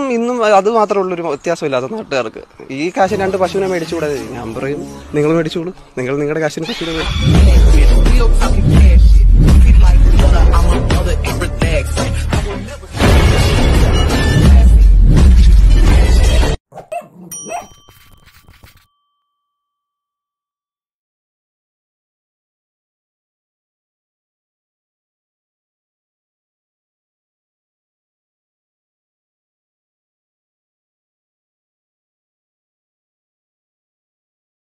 ഇന്നും അത് മാത്രമുള്ളൊരു വ്യത്യാസമില്ലാത്ത നാട്ടുകാർക്ക്. ഈ കാശിന് 2 പശുവിനെ മേടിച്ചുകൂടാതെ? ഞാൻ പറയും നിങ്ങൾ മേടിച്ചോളൂ, നിങ്ങൾ നിങ്ങളുടെ കാശിന് പശുവിനെ മേടിച്ചു.